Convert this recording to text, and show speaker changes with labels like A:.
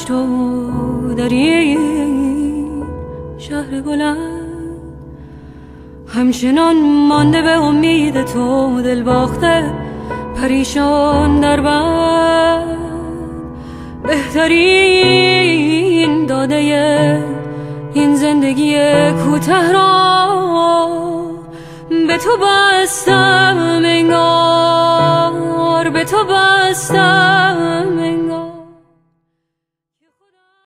A: دشت و دری شهر بلند، همچنان مانده به امید تو دل باخته پریشان در بند. بهترین داده این زندگی کوته را به تو بستم انگار، به تو بستم انگار.